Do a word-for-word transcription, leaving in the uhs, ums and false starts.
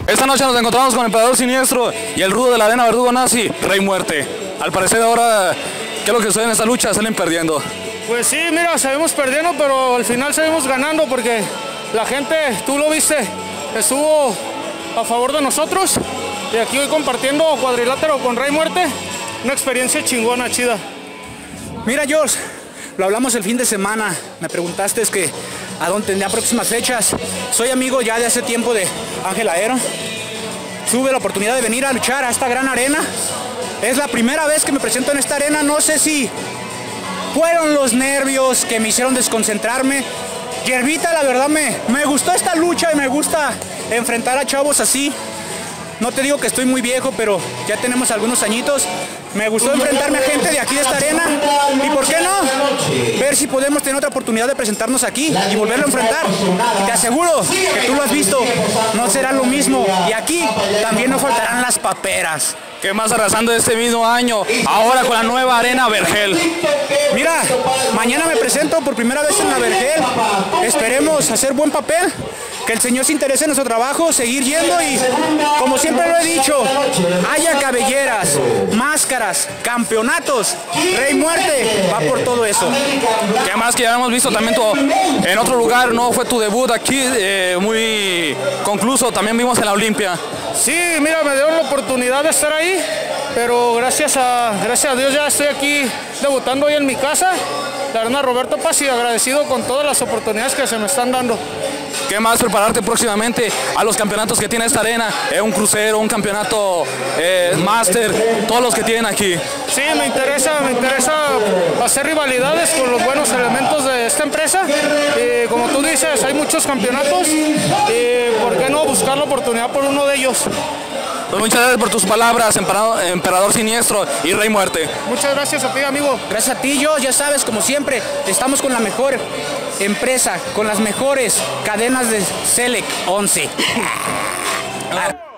Esta noche nos encontramos con Emperador Siniestro y el rudo de la arena Verdugo Nazi, Rey Muerte. Al parecer ahora, ¿qué es lo que sucede en esta lucha? Salen perdiendo. Pues sí, mira, salimos perdiendo, pero al final salimos ganando porque la gente, tú lo viste, estuvo a favor de nosotros. Y aquí voy compartiendo cuadrilátero con Rey Muerte, una experiencia chingona, chida. Mira, George, lo hablamos el fin de semana, me preguntaste es que a dónde tendría próximas fechas. Soy amigo ya de hace tiempo de Ángel Aero. Tuve la oportunidad de venir a luchar a esta gran arena. Es la primera vez que me presento en esta arena, no sé si fueron los nervios que me hicieron desconcentrarme. Yerbita, la verdad me, me gustó esta lucha y me gusta enfrentar a chavos así. No te digo que estoy muy viejo, pero ya tenemos algunos añitos. Me gustó enfrentarme a gente de aquí de esta arena. ¿Y por qué no? Ver si podemos tener otra oportunidad de presentarnos aquí y volverlo a enfrentar. Y te aseguro que tú lo has visto, no será lo mismo. Y aquí también no faltarán las paperas. ¿Qué más arrasando este mismo año? Ahora con la nueva arena Vergel. Mira, mañana me presento por primera vez en la Vergel. Esperemos hacer buen papel, que el Señor se interese en nuestro trabajo, seguir yendo y, como siempre lo he dicho, haya cabelleras, máscaras, campeonatos. Rey Muerte va por todo eso. ¿Qué más que ya hemos visto también tu, en otro lugar? No fue tu debut aquí, eh, muy concluso. También vimos en la Olimpia. Sí, mira, me dieron la oportunidad de estar ahí, pero gracias a, gracias a Dios ya estoy aquí debutando hoy en mi casa, la arena Roberto Paz, y agradecido con todas las oportunidades que se me están dando. ¿Qué más prepararte próximamente a los campeonatos que tiene esta arena? Eh, un crucero, un campeonato eh, máster, todos los que tienen aquí. Sí, me interesa, me interesa hacer rivalidades con los buenos elementos de esta empresa. Y como tú dices, hay muchos campeonatos y ¿por qué no buscar la oportunidad por uno de ellos? Pues muchas gracias por tus palabras, Emperador, Emperador Siniestro y Rey Muerte. Muchas gracias a ti, amigo. Gracias a ti, yo, ya sabes, como siempre, estamos con la mejor empresa, con las mejores cadenas de Select once.